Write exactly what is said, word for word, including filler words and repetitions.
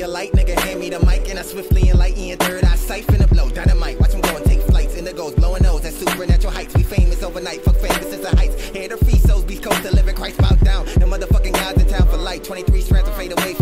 a light, nigga, hand me the mic, and I swiftly enlighten your third eye sight. Finna blow dynamite, watch him go and take flights. Indigos blowing nose at supernatural heights. We famous overnight, fuck famous since the heights. Head or feet, souls, beast coast, to live in Christ, bow down. The motherfucking guys in town for life. twenty-three strands will fade away.